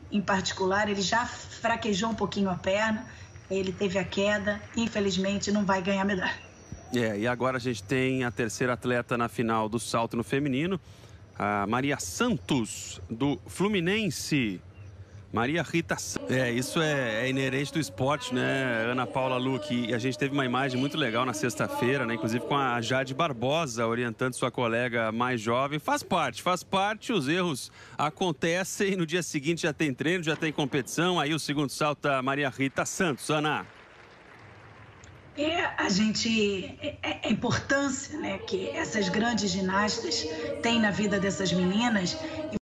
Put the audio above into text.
em particular, ele já fraquejou um pouquinho a perna, ele teve a queda, infelizmente não vai ganhar medalha. E agora a gente tem a terceira atleta na final do salto no feminino, a Maria Santos, do Fluminense. Maria Rita Santos. Isso é inerente do esporte, né, Ana Paula Luque? E a gente teve uma imagem muito legal na sexta-feira, né, inclusive com a Jade Barbosa orientando sua colega mais jovem. Faz parte, os erros acontecem, no dia seguinte já tem treino, já tem competição, aí o segundo salto da Maria Rita Santos. Ana. A importância, né, que essas grandes ginastas têm na vida dessas meninas.